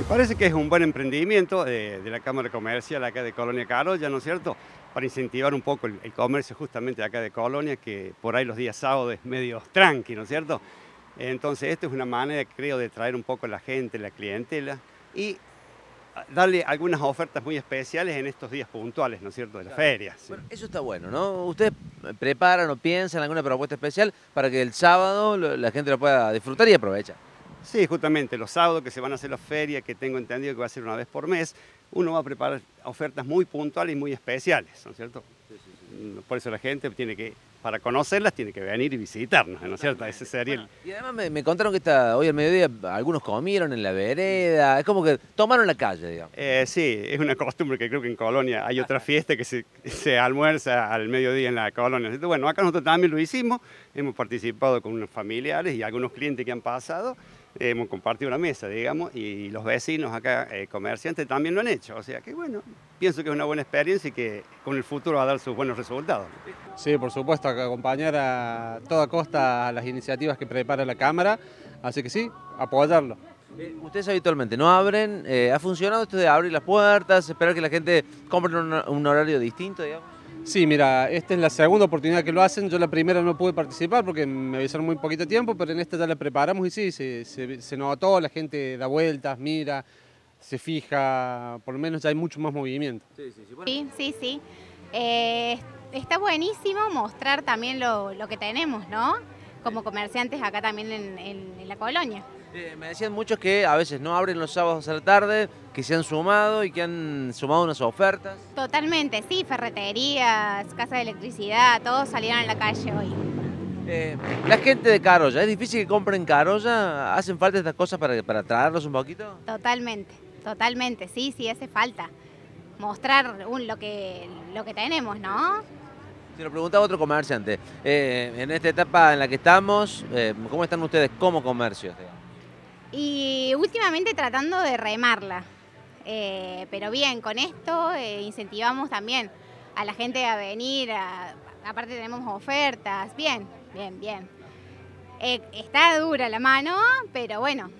Parece que es un buen emprendimiento de la Cámara Comercial acá de Colonia Carolla, ¿no es cierto? Para incentivar un poco el comercio justamente acá de Colonia, que por ahí los días sábados es medio tranqui, ¿no es cierto? Entonces, esto es una manera, creo, de traer un poco a la gente, la clientela y darle algunas ofertas muy especiales en estos días puntuales, ¿no es cierto?, de la Claro. feria. Sí. Bueno, eso está bueno, ¿no? ¿Ustedes preparan o piensan alguna propuesta especial para que el sábado la gente lo pueda disfrutar y aprovechar? Sí, justamente los sábados que se van a hacer las ferias, que tengo entendido que va a ser una vez por mes, uno va a preparar ofertas muy puntuales y muy especiales, ¿no es cierto? Sí, sí, sí. Por eso la gente tiene que, para conocerlas, tiene que venir y visitarnos, ¿no es cierto? Ese sería Bueno, y además me contaron que hoy al mediodía algunos comieron en la vereda, es como que tomaron la calle, digamos. Sí, es una costumbre que creo que en Colonia hay otra fiesta que se almuerza al mediodía en la Colonia. Entonces, bueno, acá nosotros también lo hicimos, hemos participado con unos familiares y algunos clientes que han pasado, hemos compartido la mesa, digamos, y los vecinos acá, comerciantes, también lo han hecho. O sea que, bueno, pienso que es una buena experiencia y que con el futuro va a dar sus buenos resultados. Sí, por supuesto, acompañar a toda costa a las iniciativas que prepara la Cámara, así que sí, apoyarlo. Ustedes habitualmente no abren, ¿ha funcionado esto de abrir las puertas, esperar que la gente compre en un horario distinto, digamos? Sí, mira, esta es la segunda oportunidad que lo hacen, yo la primera no pude participar porque me avisaron muy poquito tiempo, pero en esta ya la preparamos y sí, se notó, la gente da vueltas, mira, se fija, por lo menos ya hay mucho más movimiento. Sí, sí, sí. Bueno. Sí, sí, sí. Está buenísimo mostrar también lo que tenemos, ¿no? Como comerciantes acá también en la colonia. Me decían muchos que a veces no abren los sábados a la tarde, que se han sumado y que han sumado unas ofertas. Totalmente, sí, ferreterías, casas de electricidad, todos salieron a la calle hoy. La gente de Carolla, ¿es difícil que compren Carolla? ¿Hacen falta estas cosas para atraerlos un poquito? Totalmente, totalmente, sí, sí, hace falta. Mostrar lo que tenemos, ¿no? Se lo preguntaba otro comerciante. En esta etapa en la que estamos, ¿cómo están ustedes como comercios? Y últimamente tratando de remarla. Pero bien, con esto incentivamos también a la gente a venir, aparte tenemos ofertas, bien, bien, bien. Está dura la mano, pero bueno,